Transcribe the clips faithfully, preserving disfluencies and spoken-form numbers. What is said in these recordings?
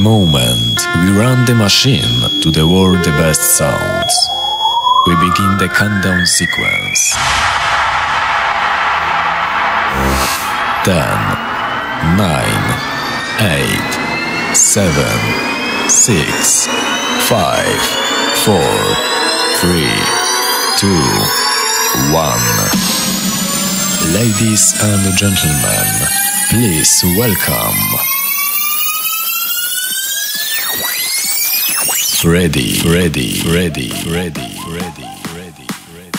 moment, we run the machine to the world the best sounds. We begin the countdown sequence. Ten, nine, eight, seven, six, five, four, three, two, one. Ladies and gentlemen, please welcome Freddy, Freddy, Freddy, Freddy, Freddy, Freddy, Freddy.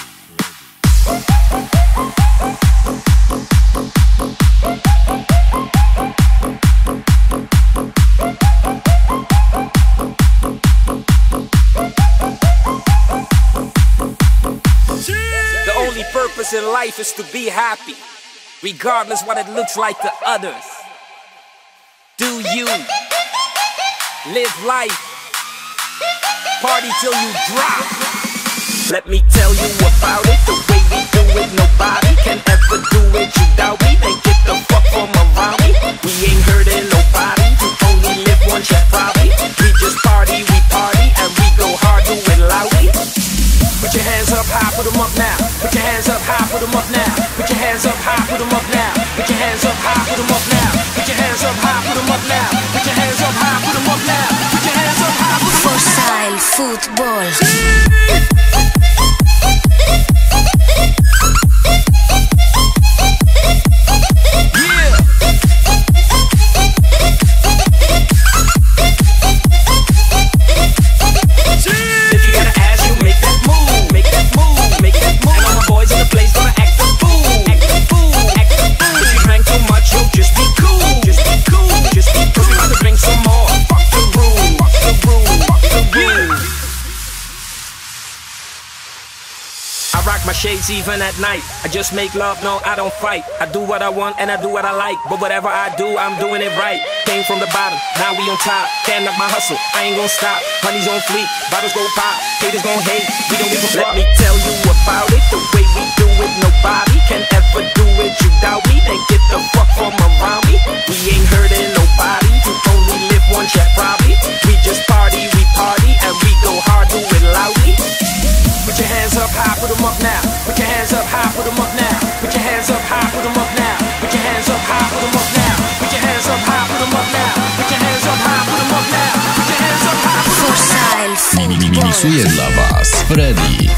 The only purpose in life is to be happy, regardless what it looks like to others. Do you live life? Party till you drop. Let me tell you about it, the way we do it. Nobody can ever do it. You doubt me, then get the fuck from around me. We ain't hurting nobody, you only live once, yeah probably. We just party, we party, and we go hard, do it loudly. Put your hands up high, put them up now. Put your hands up high, put them up now. Put your hands up high, put them up now. Put your hands up high, put them up now. Put your hands up high, put them up now. Put your hands up high, put them up now. Put your hands up high, put them up now. Fossil Football. Shades even at night. I just make love, no, I don't fight. I do what I want and I do what I like. But whatever I do, I'm doing it right. Came from the bottom, now we on top. Can't knock my hustle, I ain't gonna stop. Money's on fleek, bottles go pop. Haters gon' hate, we don't give a fuck. Let me tell you about it, the way we do it. Nobody can ever do it. You doubt me, then get the fuck from around me. We ain't hurting nobody, you only live once, yeah probably. We just party, we party, and we go hard, do it loudly. Put your hands up high, put them up now. Put your hands up high, put them up now. Put your hands up high, put them up now. Put your hands up high, put them up now. Put your hands up high, put them up now. Put your hands up high, put them up now. Put your hands up high, put them up now. Fossil Miksuje dla was Freddy.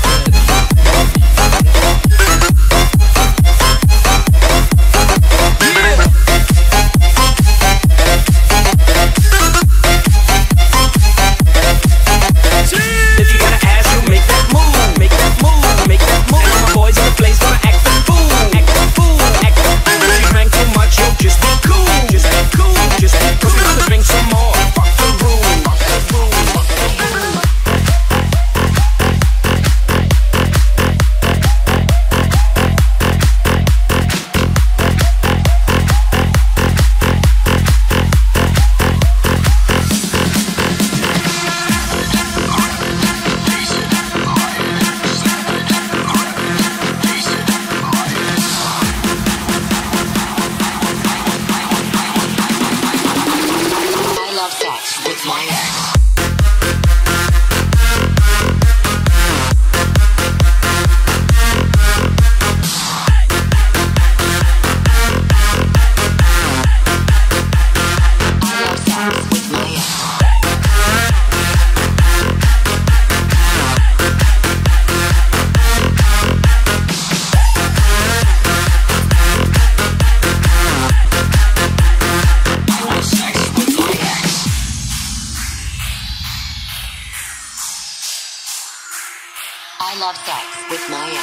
I love sex with my ex.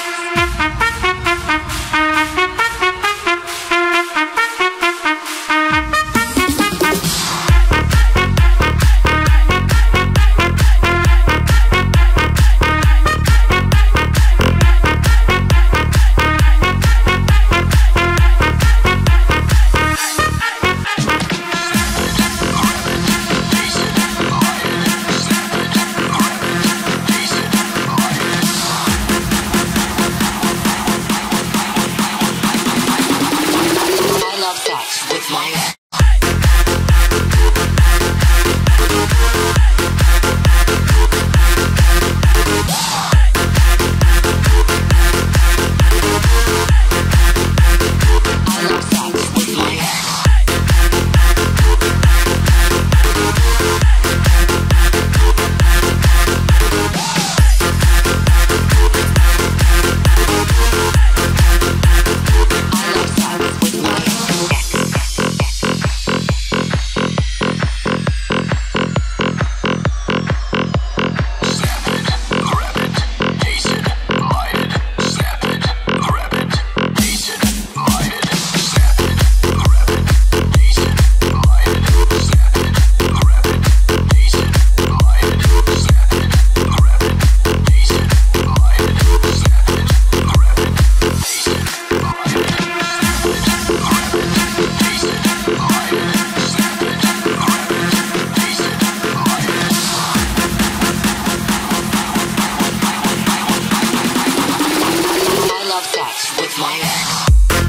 with my ex.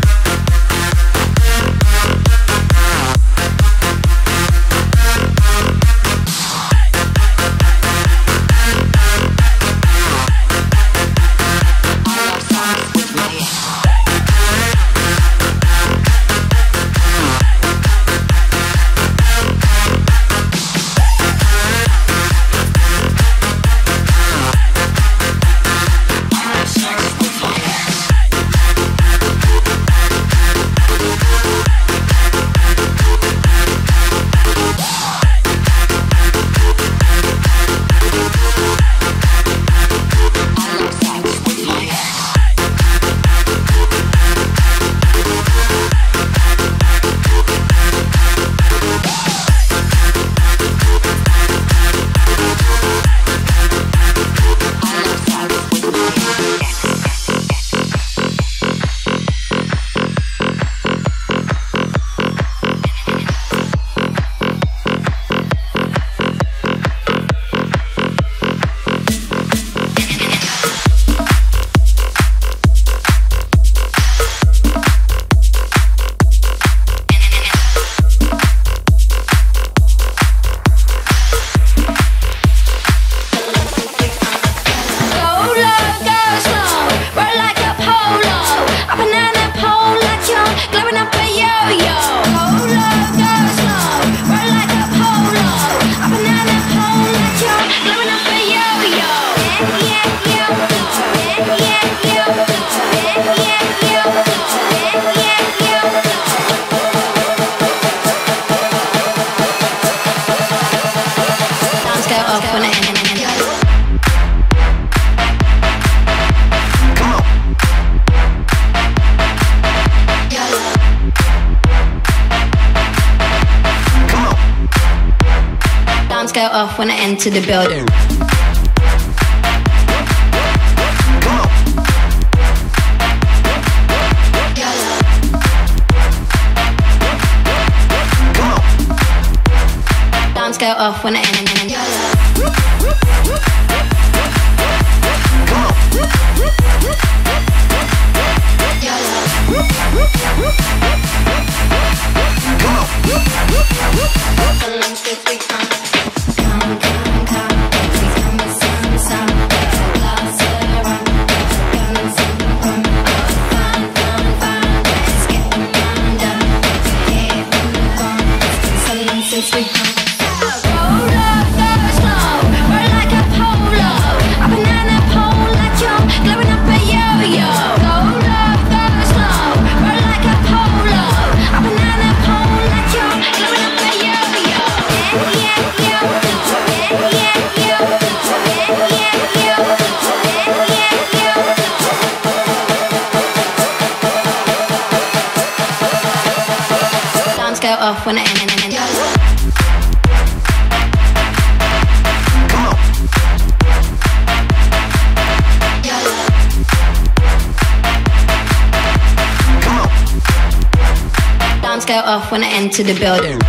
Go off when I enter the building. Dance go off when I enter. Go off when I end. Dance go off when I enter the building.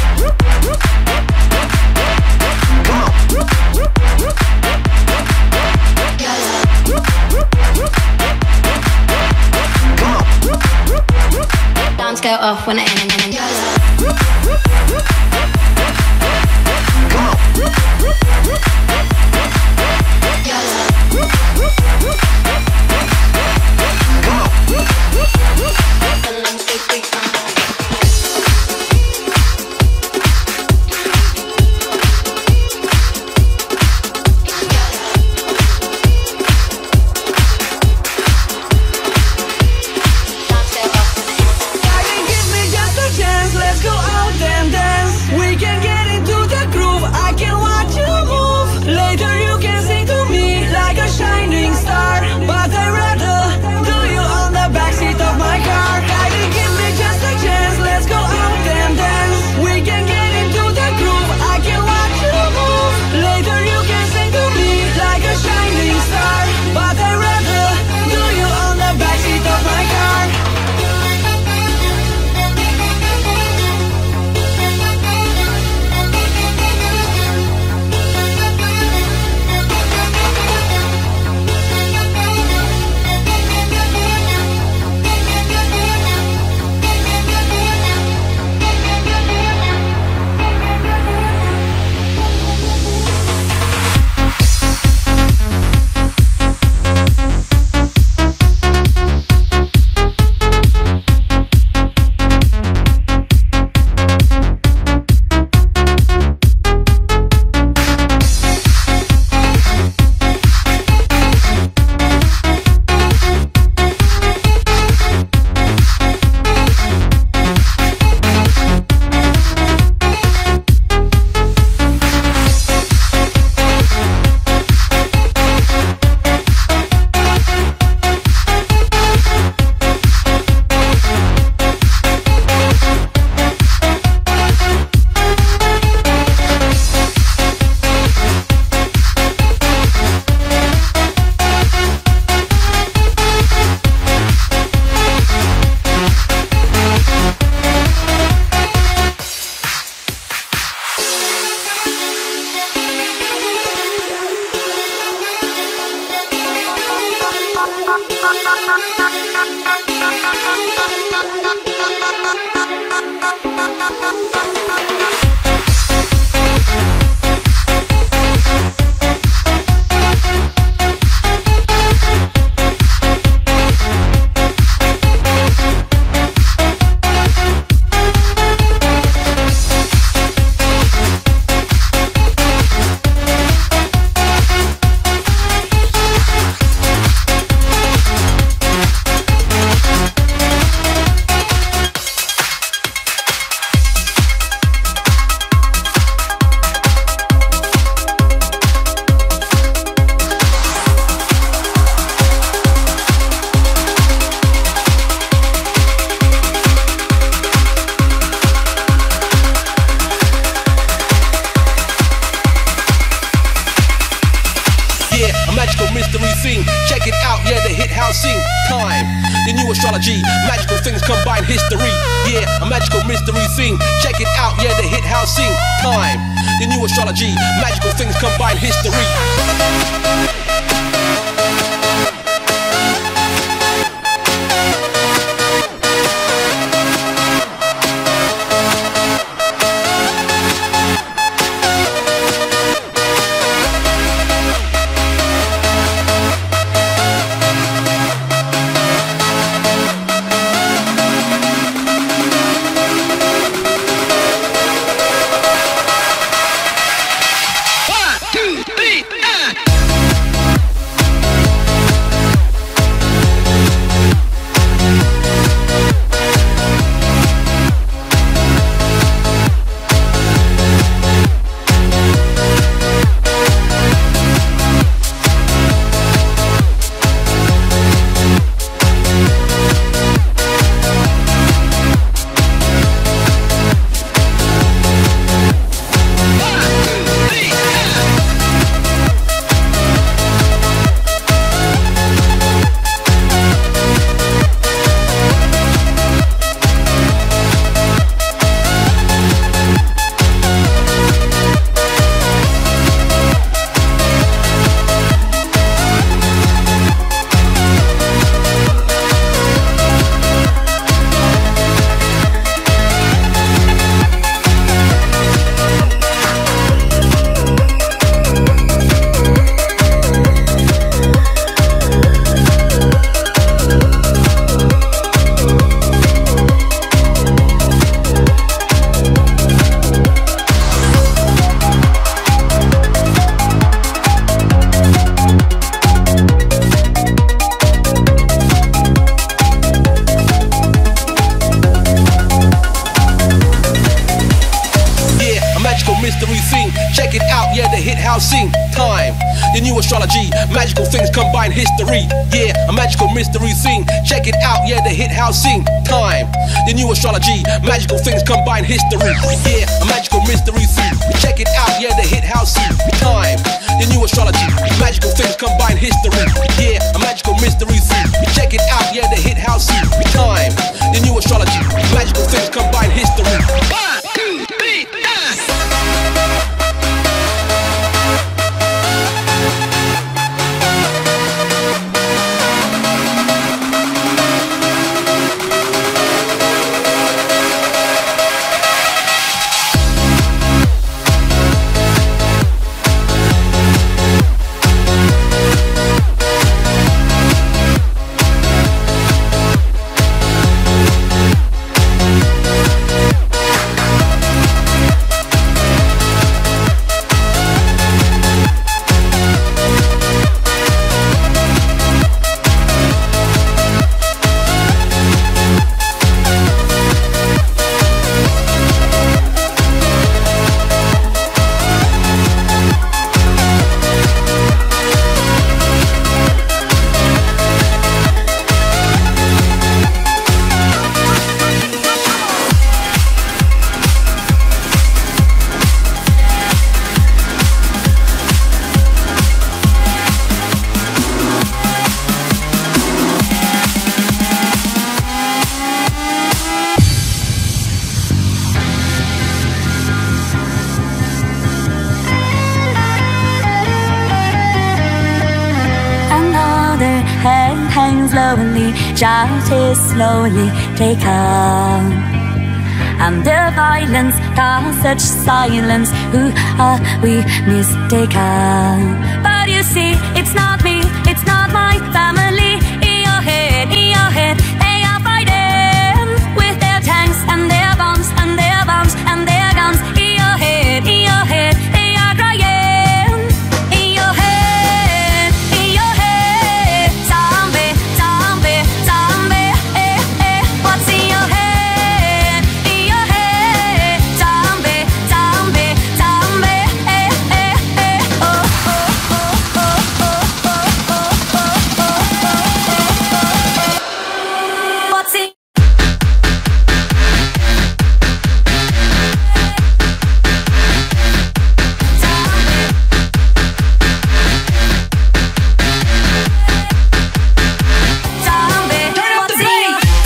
Dance go off when I enter. Later you can sing to me like a shining star. Astrology, magical things combine history. Yeah, a magical mystery thing. Check it out, yeah, the hit house scene. Time, the new astrology, magical things combine history. Scene, time, the new astrology, magical things combine history. Yeah, a magical mystery scene. Check it out, yeah, the hit house scene. Time, the new astrology, magical things combine history. Yeah, a magical mystery scene. Check it out, yeah, the hit house scene. Time, the new astrology, magical things combine history. Yeah, a magical mystery scene. Check it out, yeah, the hit house scene. Time, the new astrology, magical things combine history. One, two, three, dance. hands lonely, shout is slowly taken. And the violence caused such silence. Who are we mistaken? But you see, it's not me, it's not my family. In your head, in your head, they are fighting with their tanks and their bombs and their bombs and their guns. In your head, in your head, they are crying. In your head, in your head, zombie, zombie, zombie. Eh, eh. What's in your head? In your head, zombie, zombie, zombie. Eh, eh, eh. Oh, oh, oh, oh, oh, oh, oh, oh, oh. What's in zombie? What's in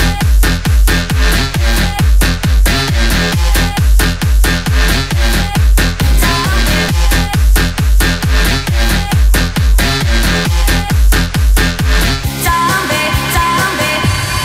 zombie, zombie.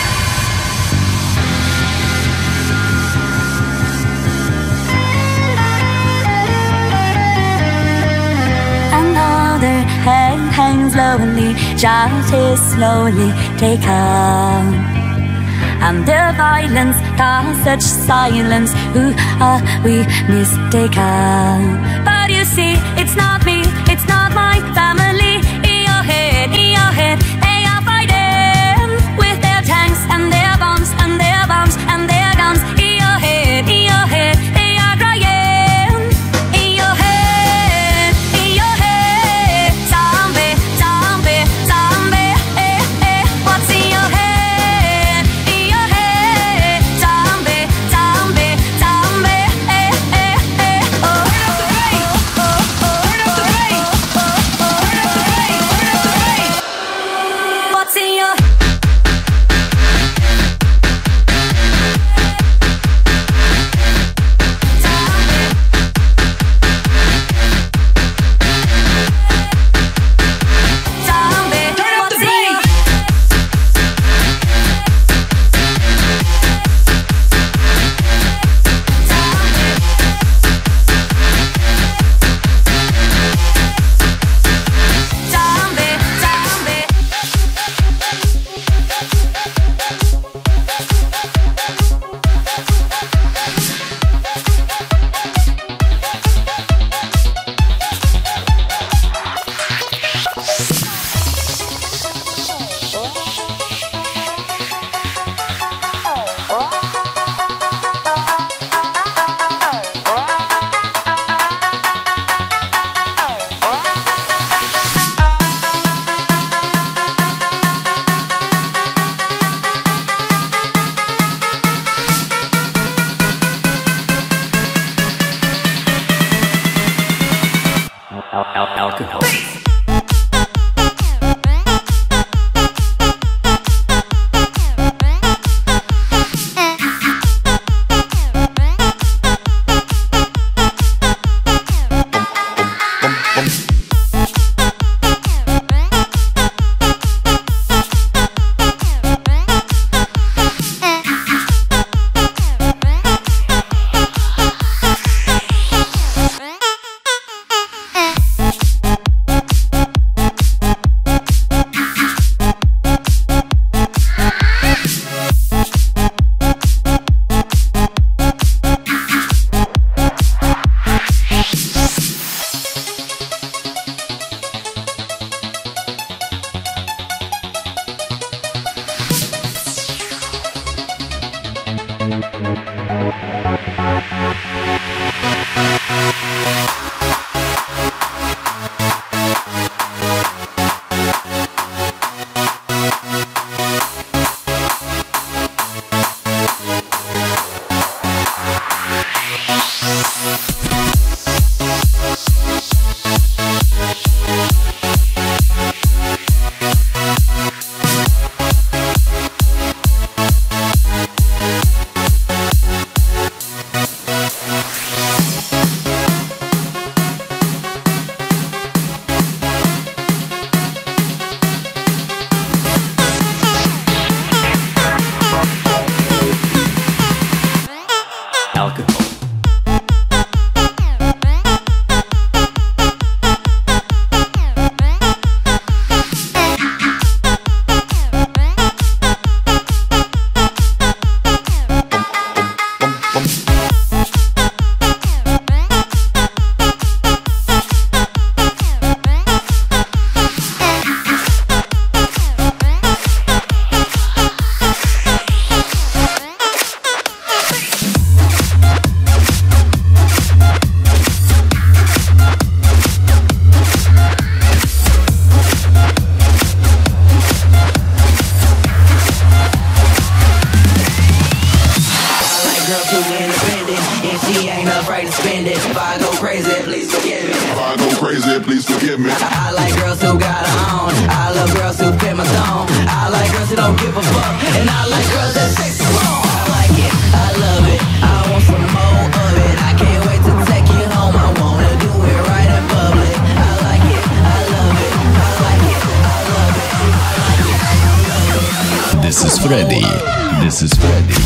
Another hand hangs lonely, shout is slowly taken. And the violence caused such silence. Who are we mistaken? But you see, it's not me, it's not my family. In your head, in your head, they are fighting with their tanks and their bombs and their bombs and their guns. In your head, in your head, they are crying. In your head, in your head, zombie, zombie, zombie. Eh, eh. What's in your head? In your head, zombie, zombie, zombie. Eh, eh, eh. Oh, oh, oh, oh, oh, oh, oh. What's in your zombie? What's in your zombie, zombie. Alcohol. it. If I go crazy, please forgive me. If I go crazy, please forgive me. I, I like girls who got her own. I love girls who fit my zone. I like girls who don't give a fuck, and I like girls that say so wrong. I like it, I love it, I want some more of it. I can't wait to take you home. I wanna do it right in public. I like it, I love it, I like it, I love it, I like it, I love it. This is Freddy. This is Freddy.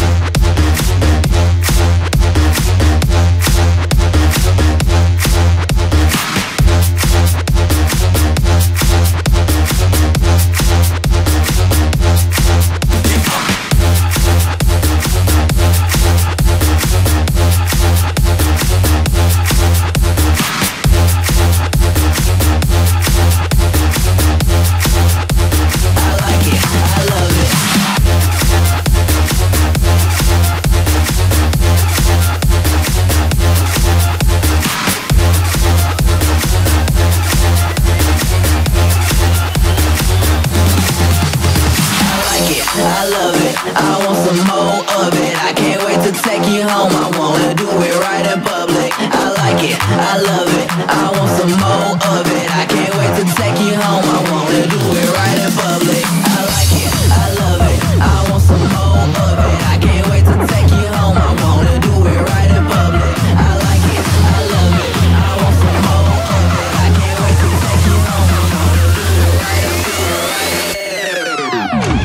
I love it, I want some more of it. I can't wait to take you home. I wanna do it right in public. I like it, I love it, I want some more of it. I can't wait to take you home. I wanna do it right in public. I like it, I love it, I want some more of it. I can't wait to take you home. I wanna do it right in public. I like it, I love it, I want some more of it. I can't wait to take you home. I wanna do it right in public.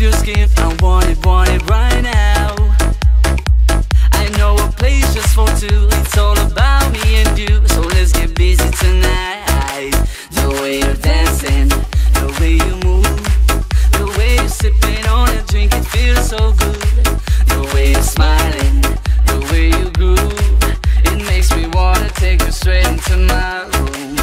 your skin. I want it, want it right now. I know a place just for two. It's all about me and you. So let's get busy tonight. The way you're dancing, the way you move, the way you're sipping on a drink, it feels so good. The way you're smiling, the way you groove, it makes me wanna take you straight into my room.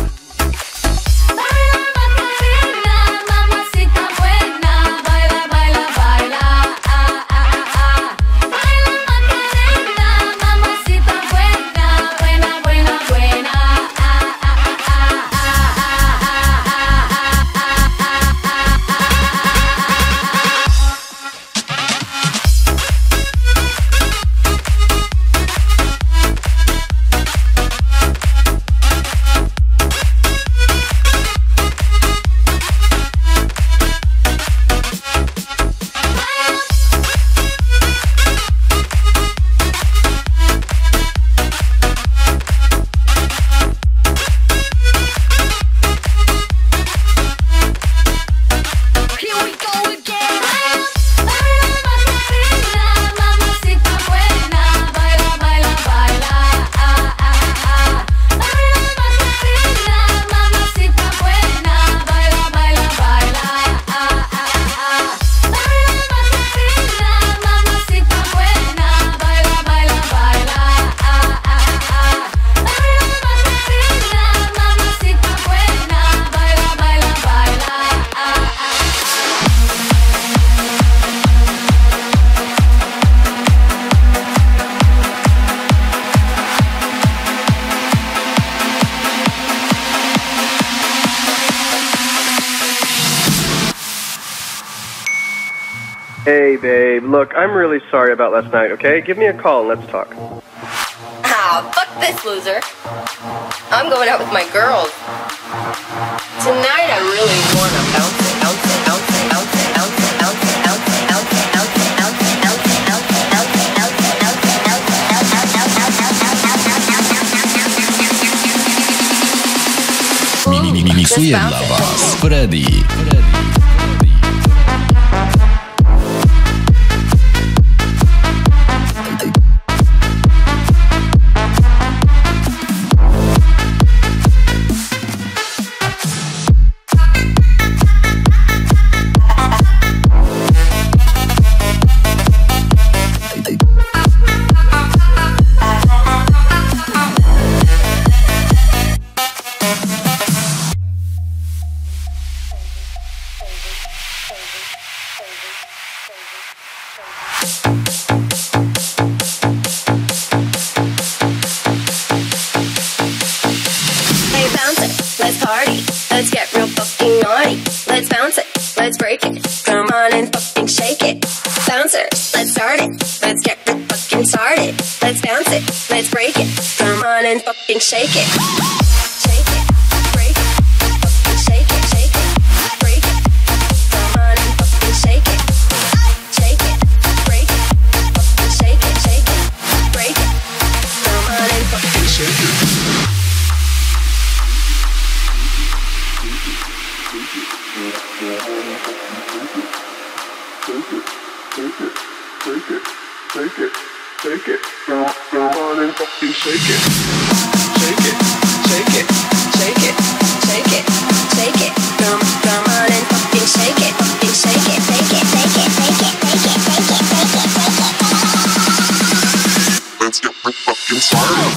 Hey, babe, look, I'm really sorry about last night, okay? Give me a call and let's talk. Ah, fuck this loser. I'm going out with my girls. Tonight I really want to bounce it, bounce it, bounce it, bounce it, bounce it, bounce it, bounce it, bounce it, bounce it, bounce it, bounce it, bounce it, bounce it, bounce it, bounce it, bounce it. Miksuje dla was Freddy. Let's get real fucking naughty. Let's bounce it, let's break it. Come on and fucking shake it. Bouncers, let's start it. Let's get real fucking started. Let's bounce it, let's break it. Come on and fucking shake it. Shake it, break it, fucking shake it, shake it, break it. Come on and fucking shake it. Shake it, break it, fucking shake it, shake it, break it. Come on and fucking shake it. Shake it, shake it, come on and fucking shake it. Shake it, shake it, shake it, shake it, shake it. Come, come on and fucking shake it, fucking shake it, shake it, shake it, shake it, shake it, shake it, shake it, shake it. Let's get the fucking started.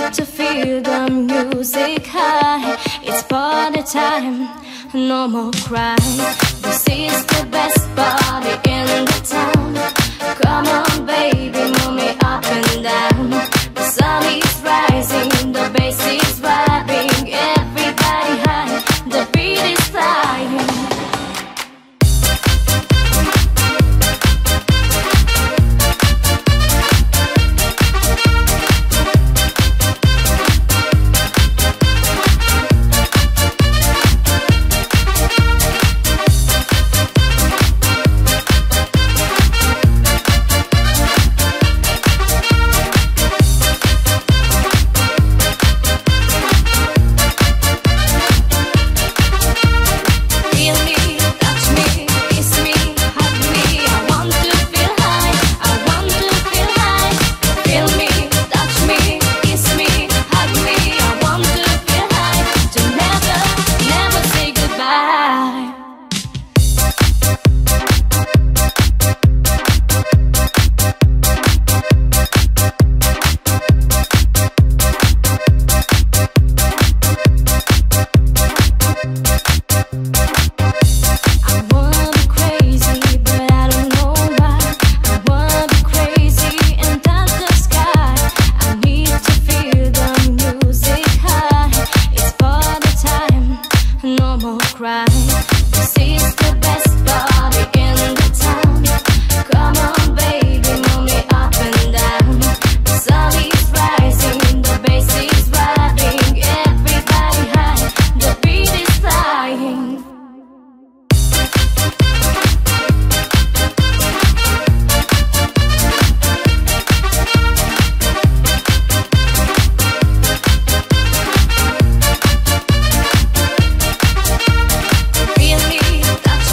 need to feel the music high. It's party time, no more crying. This is the best party in the town. Come on baby, move me up and down. The sun is rising, the bass is vibing. Everybody high, the beat is flying. Touch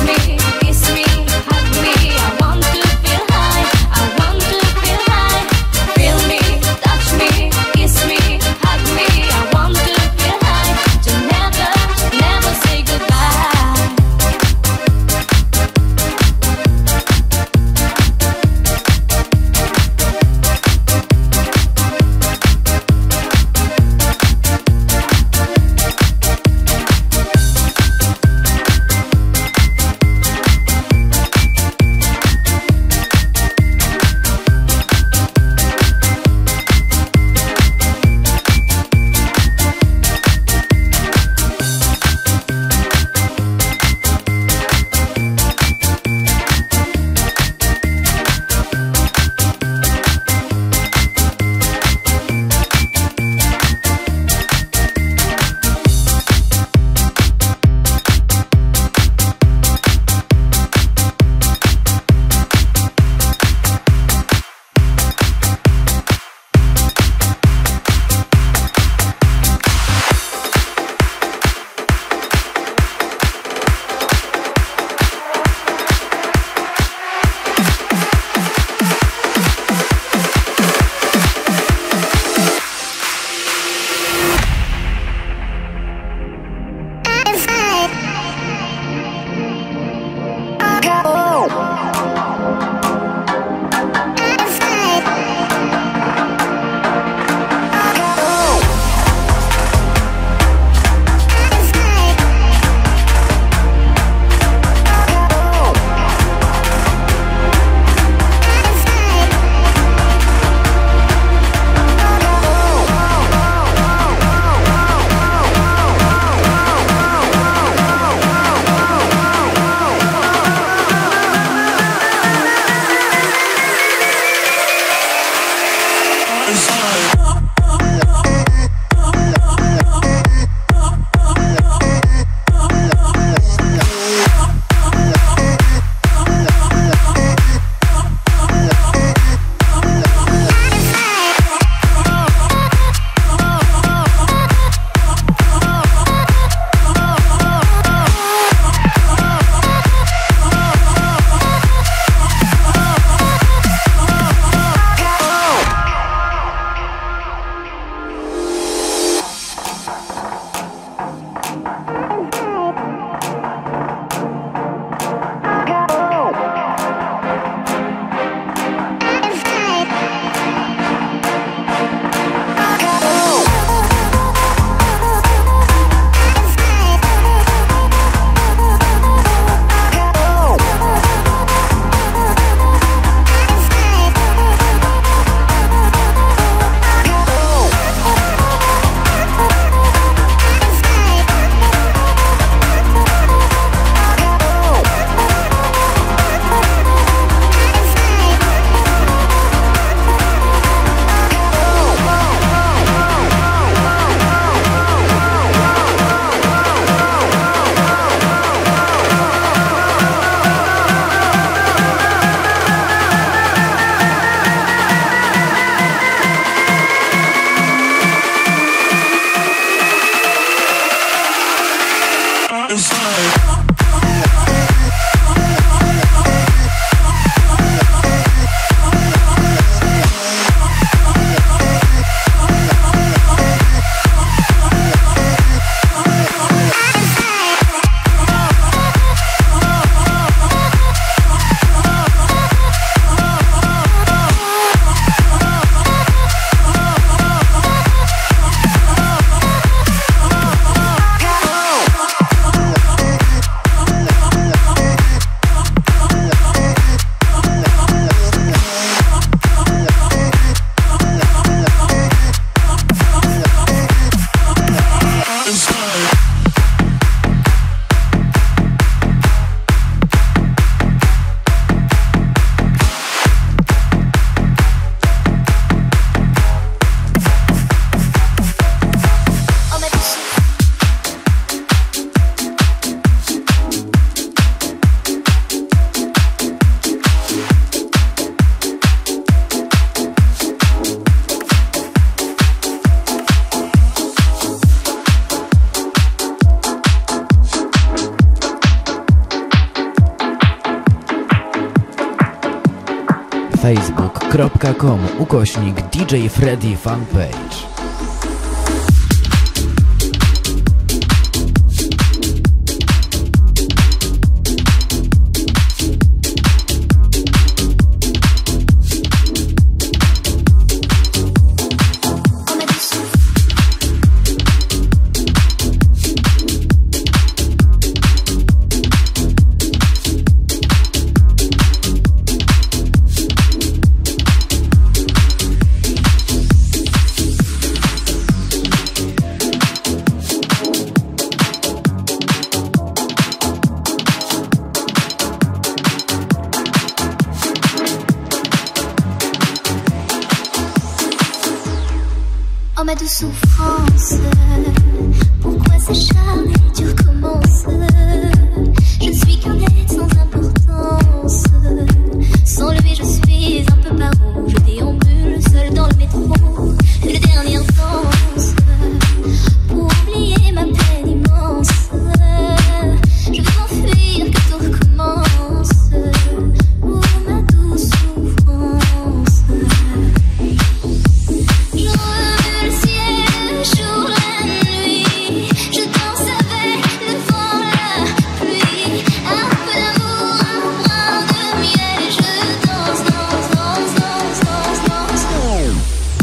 facebook kropka com ukośnik D J Freddy fanpage. Ma douce souffrance, pourquoi s'acharner, tu recommences. Je ne suis qu'un être sans importance. Sans lui je suis un peu paro. Je déambule seul dans le métro. Une dernière danse pour oublier ma peine immense. Je veux m'enfuir, que tout recommence. Oh ma douce souffrance. Le ciel, le jour, la nuit, je danse avec le vent, la pluie. Un peu d'amour, un brin de miel, je danse, danse, danse, danse, danse, danse, danse.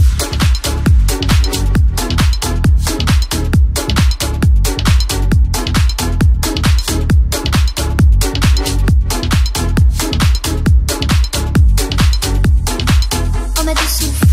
On m'a du souffle.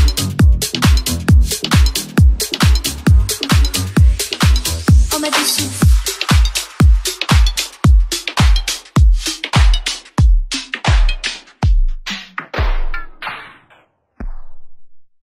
On m'a du souffle.